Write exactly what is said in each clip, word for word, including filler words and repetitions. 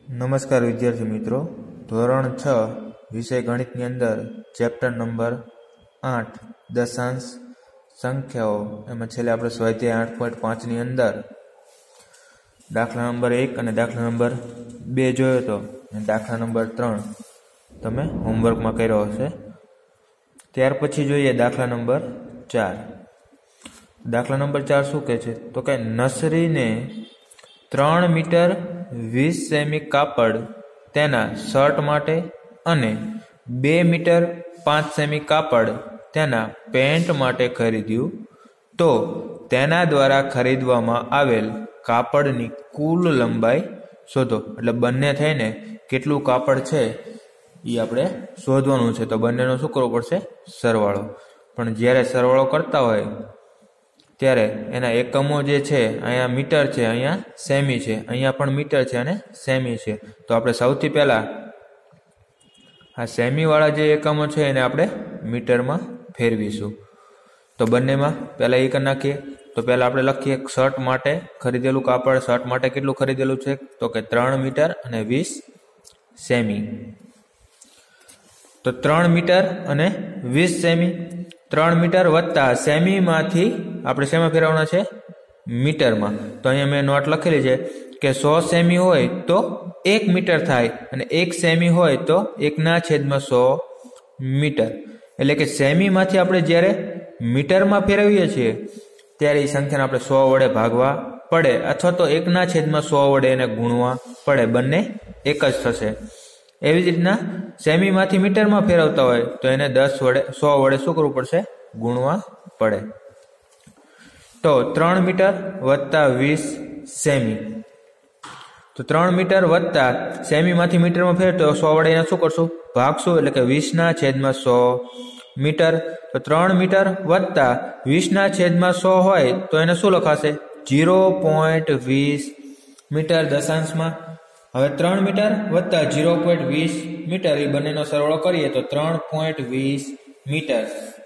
નમસ્કાર વિદ્યાર્થી મિત્રો, ધોરણ છ વિષય ગણિતની અંદર ચેપ્ટર નંબર આઠ દશાંશ સંખ્યાઓ એમાં છેલ્લે આપણે સ્વાધ્યાય આઠ પોઈન્ટ પાંચની અંદર દાખલા નંબર એક અને દાખલા નંબર બે જોયો હતો અને દાખલા નંબર ત્રણ તમે હોમવર્કમાં કર્યો હશે. ત્યાર પછી જોઈએ દાખલા નંબર ચાર. દાખલા નંબર ચાર શું કહે છે તો કે નર્સરીને ત્રણ મીટર વીસ સેમી કાપડ તેના શર્ટ માટે અને બે મીટર પાંચ સેમી કાપડ તેના પેન્ટ માટે ખરીદ્યું તો તેના દ્વારા ખરીદવામાં આવેલ કાપડની કુલ લંબાઈ શોધો. એટલે બંને થઈને કેટલું કાપડ છે એ આપણે શોધવાનું છે. તો બંનેનો શું કરવો પડશે? સરવાળો. પણ જ્યારે સરવાળો કરતા હોય ત્યારે એના એકમો જે છે અહીંયા મીટર છે, અહીંયા સેમી છે, અહીંયા પણ મીટર છે અને સેમી છે. તો આપણે સૌથી પહેલા આ સેમી વાળા જે એકમો છે એને આપણે મીટરમાં ફેરવીશું. તો બંનેમાં પહેલા એ કરી નાખીએ. તો પહેલા આપણે લખીએ શર્ટ માટે ખરીદેલું કાપડ. શર્ટ માટે કેટલું ખરીદેલું છે તો કે ત્રણ મીટર અને વીસ સેમી. તો ત્રણ મીટર અને વીસ સેમી, ત્રણ મીટર વત્તા સેમીમાંથી આપણે શેમાં ફેરવવાના છે? મીટરમાં. તો અહીંયા મેં નોટ લખેલી છે કે સો સેમી હોય તો એક મીટર થાય અને એક સેમી હોય તો એકના છેદમાં સો મીટર. એટલે કે સેમીમાંથી આપણે જ્યારે મીટરમાં ફેરવીએ છીએ ત્યારે એ સંખ્યાને આપણે સો વડે ભાગવા પડે અથવા તો એકના છેદમાં સો વડે એને ગુણવા પડે. બંને એક જ થશે. એવી જ રીતના સેમીમાંથી મીટરમાં ફેરવતા હોય તો એને દસ વડે સો વડે શું કરવું પડશે? ગુણવા પડે. તો ત્રણ મીટર વત્તા વીસ સેમી. તો ત્રણ મીટર વત્તા સેમીમાંથી મીટરમાં ફેર તો સો વડે એને શું કરશું? ભાગશું. એટલે કે વીસના છેદમાં સો મીટર. તો ત્રણ મીટર વત્તા વીસના છેદમાં સો હોય તો એને શું લખાશે? ઝીરો પોઈન્ટ વીસ મીટર દશાંશમાં. હવે ત્રણ મીટર વત્તા ઝીરો પોઈન્ટ વીસ મીટર એ બંનેનો સરવાળો કરીએ તો ત્રણ પોઈન્ટ વીસ મીટર.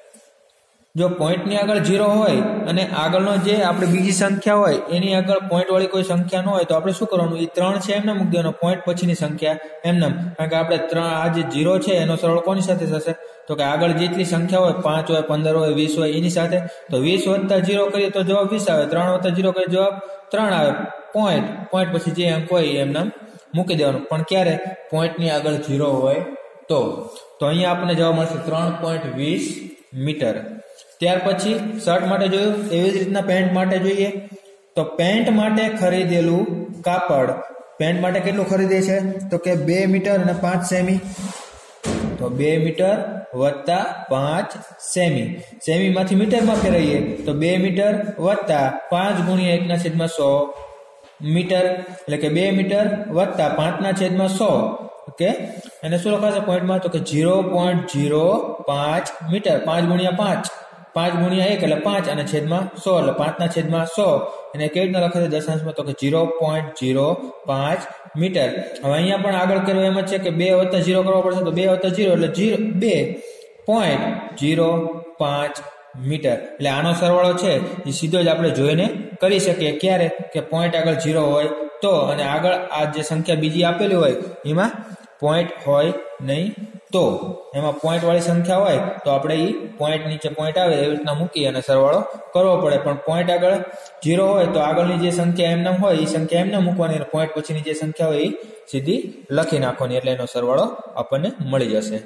જો પોઈન્ટની આગળ ઝીરો હોય અને આગળનો જે આપણે બીજી સંખ્યા હોય એની આગળ પોઈન્ટ વાળી કોઈ સંખ્યા ન હોય તો આપણે શું કરવાનું? એ ત્રણ છે એમને મૂકી દેવાનો, પોઈન્ટ પછીની સંખ્યા એમને. કારણ કે આપણે ત્રણ આ જે ઝીરો છે એનો સરવાળો કોની સાથે થશે? તો કે આગળ જેટલી સંખ્યા હોય, પાંચ હોય, પંદર હોય, વીસ હોય એની સાથે. તો વીસ વત્તા ઝીરો કરીએ તો જવાબ વીસ આવે. ત્રણ વત્તા ઝીરો કરીએ જવાબ ત્રણ આવે. પોઈન્ટ પોઈન્ટ પછી જે અંક હોય એમને મૂકી દેવાનું. પણ ક્યારે? પોઈન્ટની આગળ ઝીરો હોય તો. તો અહીંયા આપણને જવાબ મળશે ત્રણ પોઈન્ટ વીસ મીટર. ત્યાર પછી શર્ટ માટે જોયું. એવી જ રીતના પેન્ટ માટે જોઈએ. તો પેન્ટ માટે ખરીદેલું કાપડ, પેન્ટ માટે કેટલું ખરીદે છે તો કે બે મીટર અને પાંચ સેમી. તો બે મીટર વત્તા પાંચ સેમી. સેમીમાંથી મીટરમાં ફેરવીએ તો બે મીટર વત્તા પાંચ ગુણ્યા એકના છેદમાં સો મીટર. એટલે કે બે મીટર વત્તા પાંચના છેદમાં સો. ઓકે, એને શું લખાશે પોઈન્ટમાં? તો કે ઝીરો પોઈન્ટ ઝીરો પાંચ મીટર. પાંચ ગુણ્યા પાંચ, પાંચ ગુણ્યા એક એટલે પાંચ અને છેદમાં સો એટલે પાંચના છેદમાં સો. એને કેવી રીતના લખાશે દશાંશમાં? તો કે ઝીરો પોઈન્ટ ઝીરો પાંચ મીટર. હવે અહીંયા પણ આગળ કર્યો એમ જ છે કે બે વત્તા ઝીરો કરવો પડશે. તો બે વત્તા ઝીરો એટલે જીરો બે પોઈન્ટ ઝીરો પાંચ મીટર. એટલે આનો સરવાળો છે એ સીધો જ આપણે જોઈને કરી શકીએ. ક્યારે? કે પોઈન્ટ આગળ ઝીરો હોય તો, અને આગળ આ જે સંખ્યા બીજી આપેલી હોય એમાં પોઈન્ટ હોય નહીં તો. એમાં પોઈન્ટ વાળી સંખ્યા હોય તો આપણે એ પોઈન્ટ નીચે પોઈન્ટ આવે એવી રીતના મૂકી અને સરવાળો કરવો પડે. પણ પોઈન્ટ આગળ ઝીરો હોય તો આગળની જે સંખ્યા એમને હોય એ સંખ્યા એમને મૂકવાની અને પોઈન્ટ પછીની જે સંખ્યા હોય એ સીધી લખી નાખવાની. એટલે એનો સરવાળો આપણને મળી જશે.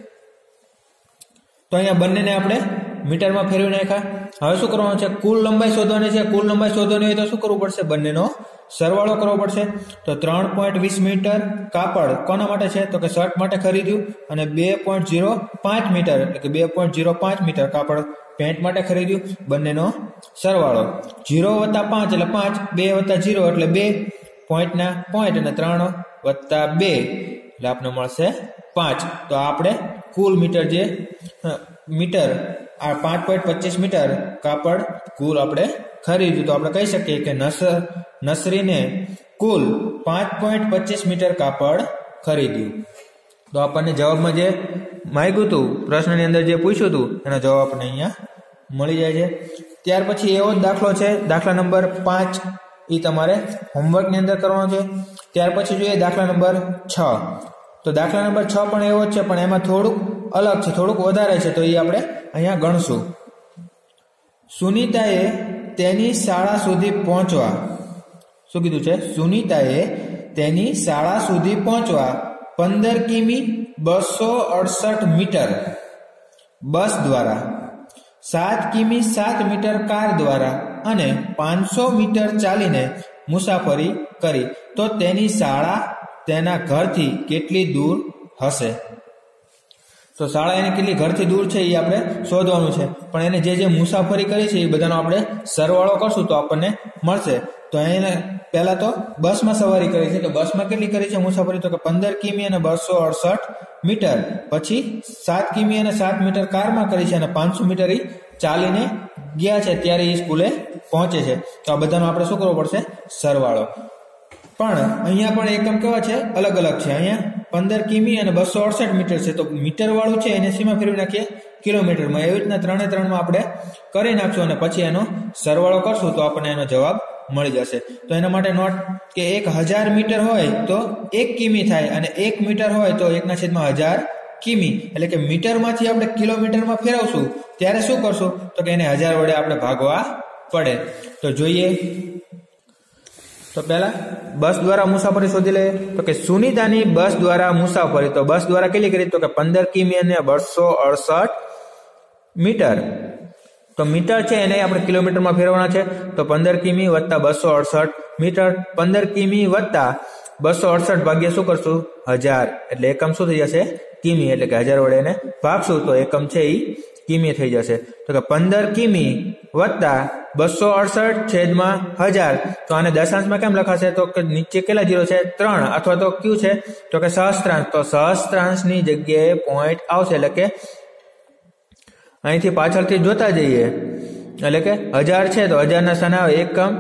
તો અહીંયા બંનેને આપણે મીટરમાં ફેરવી નાખ્યા. હવે શું કરવાનું છે? કુલ લંબાઈ શોધવાની છે. કુલ લંબાઈ શોધવાની હોય તો શું કરવું પડશે? બંનેનો સરવાળો કરવો પડશે. તો ત્રણ પોઈન્ટ વીસ મીટર કાપડ કોના માટે છે? તો કે શર્ટ માટે ખરીદ્યું. અને બે પોઈન્ટ ઝીરો પાંચ મીટર એટલે કે બે પોઈન્ટ ઝીરો પાંચ મીટર કાપડ પેન્ટ માટે ખરીદ્યું. બંનેનો સરવાળો ઝીરો વત્તા પાંચ એટલે પાંચ, બે વત્તા ઝીરો એટલે બે, પોઈન્ટના પોઈન્ટ અને ત્રણ વત્તા બે એટલે આપણે મળશે પાંચ. તો આપણે કુલ મીટર જે મીટર આ પાંચ પોઈન્ટ પચીસ મીટર કાપડ કુલ આપણે ખરીદ્યું. તો આપણે કહી શકીએ કે નસર નર્સરીને કુલ પાંચ પોઈન્ટ પચીસ મીટર કાપડ ખરીદ્યું. તો આપણને જવાબમાં જે માંગ્યું હતું, પ્રશ્નની અંદર જે પૂછ્યું હતું એનો જવાબ આપણને અહીંયા મળી જાય છે. ત્યાર પછી એવો જ દાખલો છે, દાખલા નંબર પાંચ એ તમારે હોમવર્કની અંદર કરવાનો છે. ત્યાર પછી જોઈએ દાખલા નંબર છ. તો દાખલા નંબર છ પણ એવો જ છે, પણ એમાં થોડુંક અલગ છે, થોડુંક વધારે છે. તો એ આપણે અહીંયા ગણશું. સુનીતાએ તેની શાળા સુધી પહોંચવા, શું કીધું છે? સુનીતાએ તેની શાળા સુધી પહોંચવા પંદર કિમી બસો અડસઠ મીટર બસ દ્વારા, સાત કિમી સાત મીટર કાર દ્વારા અને પાંચસો મીટર ચાલીને મુસાફરી કરી. તો તેની શાળા તેના ઘરથી કેટલી દૂર હશે? તો શાળા એની કેટલી ઘરથી દૂર છે એ આપણે શોધવાનું છે. પણ એને જે જે મુસાફરી કરી છે એ બધાનો આપણે સરવાળો કરશું તો આપણને મળશે. તો એને પહેલા તો બસમાં સવારી કરી છે, તો બસમાં કેટલી કરી છે મુસાફરી? તો કે પંદર કિમી અને બસો અડસઠ મીટર. પછી સાત કિમી અને સાત મીટર કારમાં કરી છે અને પાંચસો મીટર એ ચાલીને ગયા છે ત્યારે એ સ્કૂલે પહોંચે છે. તો આ બધાનો આપણે શું કરવો પડશે? સરવાળો. પણ અહીંયા પણ એકમ કેવા છે? અલગ અલગ છે. અહીંયા પંદર કિમી અને બસો અડસઠ મીટર છે, તો મીટર વાળું છે એને સીમા ફેરવી નાખીએ કિલોમીટરમાં. એવી રીતના ત્રણે ત્રણમાં આપણે કરી નાખશું અને પછી એનો સરવાળો કરશું તો આપણને એનો જવાબ મળી જશે. તો એના માટે નોટ કે એક હજાર મીટર હોય તો એક કિમી થાય અને એક મીટર હોય તો એકના છેદમાં હજાર કિમી. એટલે કે મીટરમાંથી આપણે કિલોમીટરમાં ફેરવશું ત્યારે શું કરશું? તો કે એને હજાર વડે આપણે ભાગવા પડે. તો જોઈએ. તો પહેલા બસ દ્વારા મુસાફરી શોધી લઈએ. તો કે સુનીતાની બસ દ્વારા મુસાફરી, તો બસ દ્વારા કેટલી કરી? તો કે પંદર કિમી અને બસો અડસઠ મીટર. તો મીટર છે એને આપણે કિલોમીટરમાં ફેરવવાના છે. તો પંદર કિમી વત્તા બસો અડસઠ મીટર, પંદર કિમી વત્તા બસો અડસઠ ભાગ્યા શું કરશું? હજાર. એટલે એકમ શું થઈ જશે? કિમી. એટલે કે હજાર વડે એને ભાગશું તો એકમ છે એ કિમી થઈ જશે. તો કે પંદર કિમી વત્તા બસો અડસઠ છેદમાં હજાર. તો આને દશાંશમાં કેમ લખાશે? તો કે નીચે કેટલા જીરો છે? ત્રણ. અથવા તો કયું છે? તો કે સહસ્ત્રાંશ. તો સહસ્ત્રાંશની જગ્યાએ પોઈન્ટ આવશે. એટલે કે અહીંથી પાછળથી જોતા જઈએ. એટલે કે હજાર છે તો હજારના સ્થાને આવે એકમ,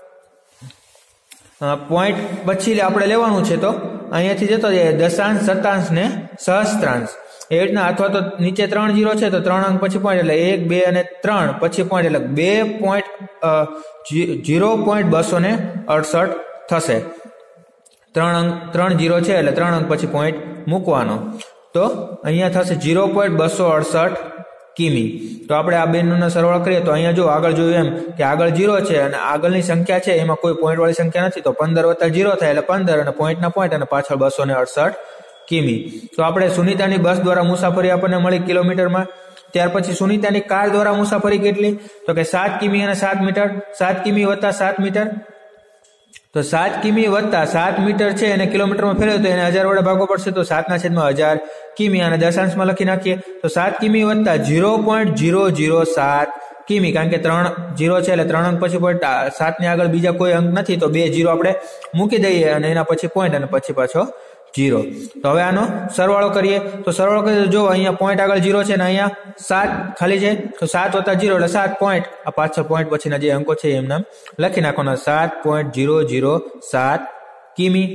પોઈન્ટ પછી આપણે લેવાનું છે. તો અહીંયાથી જતો જાય દશાંશ, શતાંશ ને સહસ્ત્રાંશ એ રીતના. અથવા તો નીચે ત્રણ જીરો છે તો ત્રણ અંક પછી પોઈન્ટ, એટલે એક બે અને ત્રણ પછી પોઈન્ટ, એટલે બે પોઈન્ટ જીરો પોઈન્ટ બસો ને અડસઠ થશે. ત્રણ અંક ત્રણ જીરો છે એટલે ત્રણ અંક પછી પોઈન્ટ મૂકવાનો. તો અહીંયા થશે જીરો પોઈન્ટ બસો અડસઠ કિમી. તો આપણે આ બેનો સરવાળો કરીએ તો અહીંયા જો આગળ જોયું એમ કે આગળ જીરો છે અને આગળની સંખ્યા છે એમાં કોઈ પોઈન્ટ વાળી સંખ્યા નથી. તો પંદર વત્તા જીરો થાય એટલે પંદર અને પોઈન્ટના પોઈન્ટ અને પાછળ બસો ને અડસઠ કિમી. તો આપણે સુનીતાની બસ દ્વારા મુસાફરી આપણને મળી કિલોમીટરમાં. ત્યાર પછી સુનીતાની કાર દ્વારા મુસાફરી કેટલી? તો કે સાત કિમી અને સાત મીટર. સાત કિમી વત્તા સાત મીટર. તો સાત કિમી વત્તા સાત મીટર છે એને કિલોમીટરમાં ફેરવે તો એને હજાર વડે ભાગવો પડશે. તો સાતના છેદમાં હજાર કિમી અને દશાંશમાં લખી નાખીએ. તો સાત કિમી વત્તા ઝીરો પોઈન્ટ ઝીરો ઝીરો સાત કિમી. કારણ કે ત્રણ જીરો છે એટલે ત્રણ અંક પછી પોઈન્ટ, સાત ની આગળ બીજા કોઈ અંક નથી તો બે જીરો આપણે મૂકી દઈએ અને એના પછી પોઈન્ટ અને પછી પાછો જીરો. તો હવે આનો સરવાળો કરીએ. તો સરવાળો કરીએ તો જો અહીંયા પોઈન્ટ આગળ જીરો છે ને અહીંયા સાત ખાલી છે. તો સાત વત્તા જીરો એટલે સાત પોઈન્ટ. આ પાછળ પોઈન્ટ પછીના જે અંકો છે એમના લખી નાખવાના. સાત પોઈન્ટ જીરો જીરો સાત કિમી.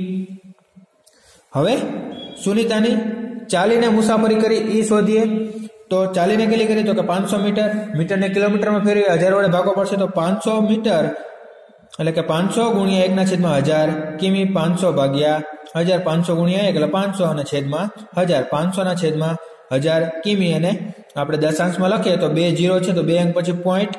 હવે સુનીતાની ચાલીને મુસાફરી કરી એ શોધીએ. તો ચાલીને કેટલી કરી? તો કે પાંચસો મીટર. મીટરને કિલોમીટરમાં ફેરવી હજાર વડે ભાગવો પડશે. તો પાંચસો મીટર એટલે કે પાંચસો ગુણ્યા એકના છેદમાં હજાર કિમી. પાંચસો ભાગ્યા હજાર, પાંચસો ગુણ્યા એક એટલે પાંચસો અને છેદમાં હજાર, પાંચસો ના છેદમાં હજાર કિમી. અને આપણે દશાંશમાં લખીએ તો બે જીરો છે તો બે અંક પછી પોઈન્ટ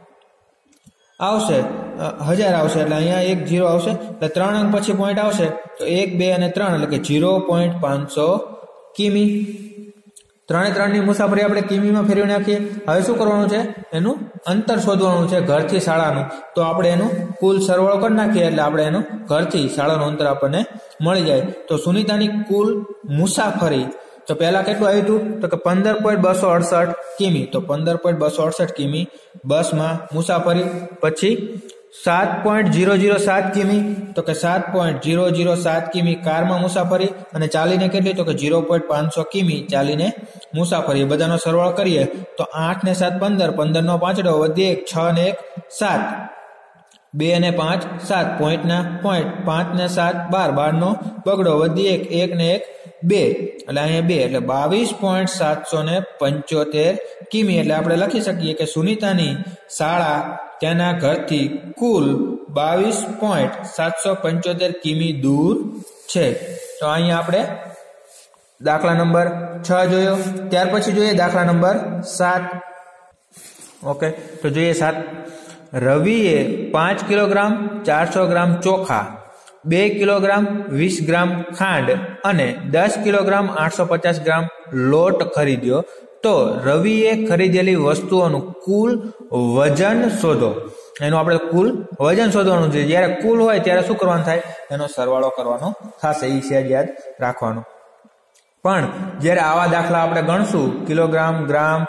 આવશે, હજાર આવશે એટલે અહીંયા એક જીરો આવશે એટલે ત્રણ અંક પછી પોઈન્ટ આવશે. તો એક બે અને ત્રણ એટલે કે જીરો પોઈન્ટ પાંચસો કિમી. ત્રણે ત્રણ ની મુસાફરી આપણે કિમીમાં ફેરવી નાખીએ. હવે શું કરવાનું છે? એનું અંતર શોધવાનું છે ઘરથી શાળાનું. તો આપણે એનું કુલ સરવાળો કરી નાખીએ એટલે આપણે એનું ઘરથી શાળાનું અંતર આપણને મળી જાય. તો સુનીતાની કુલ મુસાફરી તો પહેલા કેટલું આવ્યું હતું? તો કે પંદર પોઈન્ટ બસો અડસઠ કિમી. તો પંદર પોઈન્ટ બસો અડસઠ કિમી બસમાં મુસાફરી. પછી સાત પોઈન્ટ જીરો જીરો સાત કિમી. તો કે સાત પોઈન્ટ જીરો જીરો સાત કિમી કારમાં મુસાફરી. અને ચાલીને કેટલી? તો કે જીરો પોઈન્ટ પાંચસો કિમી ચાલીને મુસાફરી. બધાનો સરવાળો કરીએ તો આઠ ને સાત પંદર, પંદર નો પાંચડો વધી એક, છ ને એક સાત, બે ને પાંચ સાત, પોઈન્ટ ના પોઈન્ટ, પાંચ ને સાત બાર, બાર નો બગડો વધી એક, એક ને એક બે એટલે અહીંયા બે એટલે બાવીસ પોઈન્ટ સાતસો ને પંચોતેર કિમી. એટલે આપણે લખી શકીએ કે સુનીતાની શાળા તેના ઘરથી કુલ બાવીસ પોઈન્ટ સાતસો પંચોતેર કિમી દૂર છે. તો અહીંયા આપણે દાખલા નંબર છ જોયો. ત્યાર પછી જોઈએ દાખલા નંબર સાત. ઓકે, તો જોઈએ સાત. રવિએ પાંચ કિલોગ્રામ ચારસો ગ્રામ ચોખા, બે કિલોગ્રામ વીસ ગ્રામ ખાંડ અને દસ કિલોગ્રામ આઠસો પચાસ ગ્રામ લોટ ખરીદ્યો. તો રવિએ ખરીદેલી વસ્તુઓનું કુલ વજન શોધો. એનું આપણે કુલ વજન શોધવાનું છે. જ્યારે કુલ હોય ત્યારે શું કરવાનું થાય? એનો સરવાળો કરવાનો થશે. એ સહેજ યાદ રાખવાનું. પણ જ્યારે આવા દાખલા આપણે ગણશું, કિલોગ્રામ, ગ્રામ,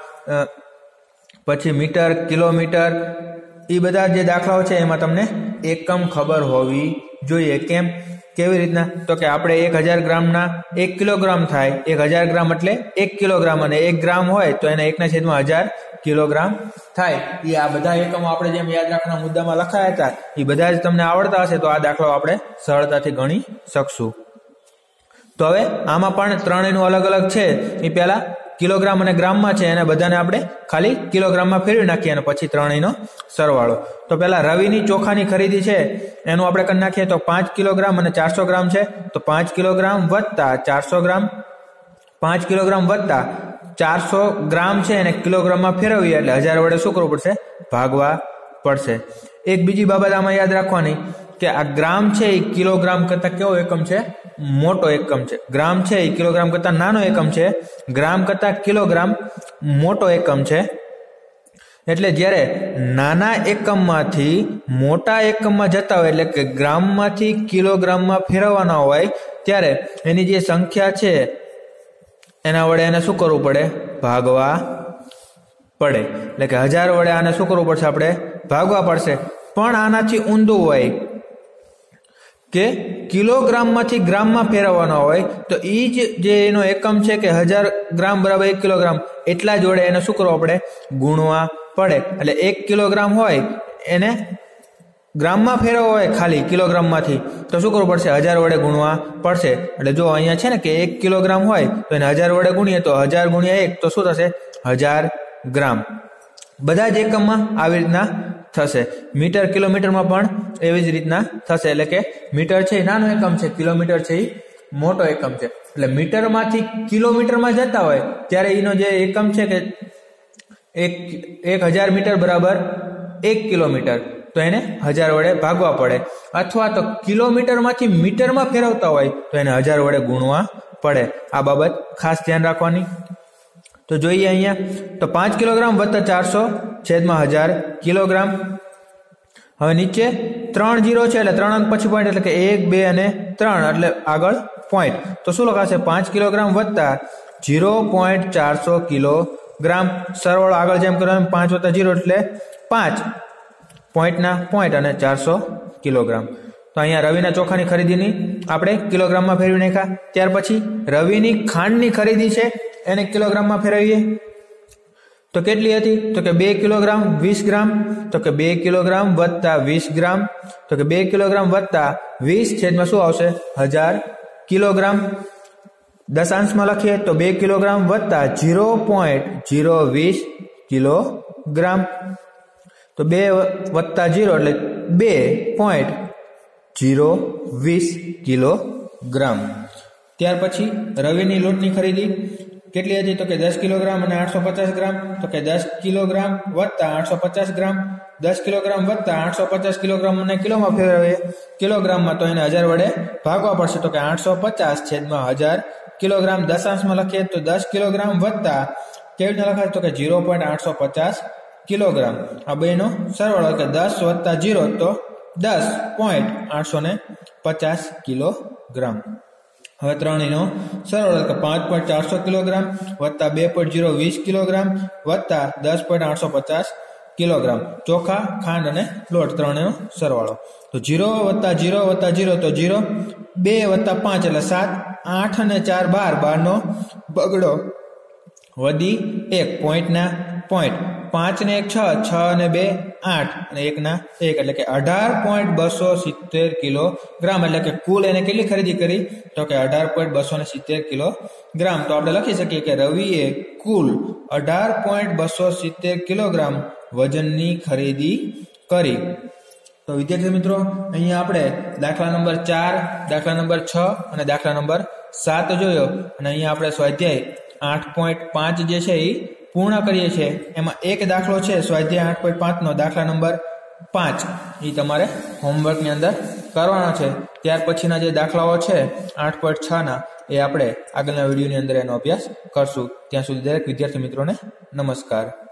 પછી મીટર, કિલોમીટર, એ બધા જે દાખલાઓ છે એમાં તમને એકમ ખબર હોવી જોઈએ. કેમ? કેવી રીતના? તો કે આપણે એક હજાર ગ્રામના એક કિલોગ્રામ થાય. એક હજાર ગ્રામ એટલે એક કિલોગ્રામ, અને એક ગ્રામ હોય તો એના એકના છેદમાં હજાર કિલોગ્રામ થાય. એ આ બધા એકમો આપણે જેમ યાદ રાખવાના મુદ્દામાં લખાયા હતા એ બધા જ તમને આવડતા હશે તો આ દાખલો આપણે સરળતાથી ગણી શકશું. તો હવે આમાં પણ ત્રણેયનું અલગ અલગ છે. એ પહેલા કિલોગ્રામ અને ગ્રામમાં છે, એને બધાને આપણે ખાલી કિલોગ્રામમાં ફેરવી નાખીએ અને પછી ત્રણેયનો સરવાળો. તો પહેલા રવિની ચોખાની ખરીદી છે એનું આપણે કરી નાખીએ. તો પાંચ કિલોગ્રામ અને ચારસો ગ્રામ છે. તો પાંચ કિલોગ્રામ વત્તા ચારસો ગ્રામ, પાંચ કિલોગ્રામ વત્તા ચારસો ગ્રામ છે એને કિલોગ્રામમાં ફેરવીએ એટલે હજાર વડે શું કરવું પડશે? ભાગવા પડશે. એક બીજી બાબત આમાં યાદ રાખવાની કે આ ગ્રામ છે એ કિલોગ્રામ કરતા કેવો એકમ છે? મોટો એકમ છે. ગ્રામ છે એ કિલોગ્રામ કરતા નાનો એકમ છે. ગ્રામ કરતા કિલોગ્રામ મોટો એકમ છે. એટલે જ્યારે નાના એકમમાંથી મોટા એકમમાં જતા હોય એટલે કે ગ્રામમાંથી કિલોગ્રામમાં ફેરવવાના હોય ત્યારે એની જે સંખ્યા છે એના વડે એને શું કરવું પડે? ભાગવા પડે. એટલે કે હજાર વડે આને શું કરવું પડશે? આપણે ભાગવા પડશે. પણ આનાથી ઊંધું હોય કે કિલોગ્રામમાંથી ગ્રામમાં ફેરવવાનો હોય તો એ જ જે એનો એકમ છે કે હજાર ગ્રામ બરાબર એક કિલોગ્રામ, એટલા જ વડે એને શું કરવો પડે? ગુણવા પડે. એટલે એક કિલોગ્રામ હોય એને ગ્રામમાં ફેરવવો હોય ખાલી કિલોગ્રામમાંથી તો શું કરવું પડશે? હજાર વડે ગુણવા પડશે. એટલે જો અહીંયા છે ને કે એક કિલોગ્રામ હોય તો એને હજાર વડે ગુણીએ તો હજાર ગુણ્યા એક તો શું થશે? હજાર ગ્રામ. બધા જ એકમમાં આવી રીતના થશે. મીટર, કિલોમીટરમાં પણ એવી જ રીતના થશે. એટલે કે મીટર છે એ નાનો એકમ છે, કિલોમીટર છે એ મોટો એકમ છે. એટલે મીટરમાંથી કિલોમીટરમાં જતા હોય ત્યારે એનો જે એકમ છે કે એક એક હજાર મીટર બરાબર એક કિલોમીટર, તો એને હજાર વડે ભાગવા પડે. અથવા તો કિલોમીટરમાંથી મીટરમાં ફેરવતા હોય તો એને હજાર વડે ગુણવા પડે. આ બાબત ખાસ ધ્યાન રાખવાની. તો જોઈએ અહીંયા તો પાંચ કિલોગ્રામ વત્તા ચારસો છેદમાં હજાર કિલોગ્રામ. હવે નીચે ત્રણ જીરો છે એટલે ત્રણ અંક પછી પોઈન્ટ એટલે કે એક, બે અને ત્રણ એટલે આગળ પોઈન્ટ. તો શું લખાશે? પાંચ કિલોગ્રામ વત્તા જીરો પોઈન્ટ ચારસો કિલોગ્રામ. સરવાળો આગળ જેમ કરવાનું, પાંચ વત્તા જીરો એટલે પાંચ, પોઈન્ટના પોઈન્ટ અને ચારસો કિલોગ્રામ. તો અહીંયા રવિના ચોખાની ખરીદીની આપણે કિલોગ્રામમાં ફેરવી નાખ્યા. ત્યાર પછી રવિની ખાંડની ખરીદી છે એને કિલોગ્રામમાં ફેરવીએ તો કેટલી હતી? તો કે બે કિલોગ્રામ વીસ ગ્રામ. તો કે બે કિલોગ્રામ વત્તા વીસ ગ્રામ. તો કે બે કિલોગ્રામ વત્તા વીસ છેદમાં શું આવશે? હજાર કિલોગ્રામ. દશાંશમાં લખીએ તો બે કિલોગ્રામ વત્તા જીરો પોઈન્ટ જીરો વીસ કિલોગ્રામ. તો બે વત્તા જીરો એટલે બે પોઈન્ટ જીરો વીસ કિલોગ્રામ. ત્યાર પછી રવિની લોટની ખરીદી કેટલી હતી? તો કે દસ કિલોગ્રામ અને આઠસો પચાસ ગ્રામ. તો કે દસ કિલોગ્રામ વત્તા આઠસો પચાસ ગ્રામ. દસ કિલોગ્રામ વત્તા આઠસો પચાસ કિલોગ્રામ અને કિલોમાં ફેરવીએ કિલોગ્રામમાં તો એને હજાર વડે ભાગવા પડશે. તો કે આઠસો પચાસ છેદમાં હજાર કિલોગ્રામ. દશાંશમાં લખીએ તો દસ કિલોગ્રામ વત્તા કેવી રીતે લખાય? તો કે ઝીરો પોઈન્ટ આઠસો પચાસ કિલોગ્રામ. આ બેનો સરવાળો કે દસ વત્તા જીરો તો દસ પોઈન્ટ આઠસો ને પચાસ કિલોગ્રામ. હવે ત્રણેયનો સરવાળો કે પાંચ પોઈન્ટ ચારસો કિલોગ્રામ વત્તા બે પોઈન્ટ જીરો વીસ કિલોગ્રામ વત્તા દસ પોઈન્ટ આઠસો પચાસ કિલોગ્રામ. ચોખા, ખાંડ અને લોટ ત્રણેયનો સરવાળો. તો જીરો વત્તા જીરો વત્તા જીરો તો જીરો, બે વત્તા પાંચ એટલે સાત, આઠ અને ચાર બાર, બારનો બગડો વધી એક, પોઈન્ટના પોઈન્ટ, પાંચ ને એક છ, છ ને બે આઠ અને એક ના એક એટલે કે અઢાર પોઈન્ટ બસો સિત્તેર કિલોગ્રામ. એટલે કે કુલ એને કેટલી ખરીદી કરી? તો કે અઢાર પોઈન્ટ બસો ને સિત્તેર કિલોગ્રામ. તો આપણે લખી શકીએ કે રવિએ કુલ અઢાર પોઈન્ટ બસો સિત્તેર કિલોગ્રામ વજનની ખરીદી કરી. તો વિદ્યાર્થી મિત્રો, અહીંયા આપણે દાખલા નંબર ચાર, દાખલા નંબર છ અને દાખલા નંબર સાત જોયો, અને અહીંયા આપણે સ્વાધ્યાય આઠ પોઈન્ટ પાંચ જે છે એ પૂર્ણ કરીએ છીએ. એમાં એક દાખલો છે સ્વાધ્યાય આઠ પોઈન્ટ પાંચ નો દાખલા નંબર પાંચ, એ તમારે હોમવર્કની અંદર કરવાનો છે. ત્યાર પછીના જે દાખલાઓ છે આઠ પોઈન્ટ છ ના, એ આપણે આગળના વિડીયોની અંદર એનો અભ્યાસ કરશું. ત્યાં સુધી દરેક વિદ્યાર્થી મિત્રોને નમસ્કાર.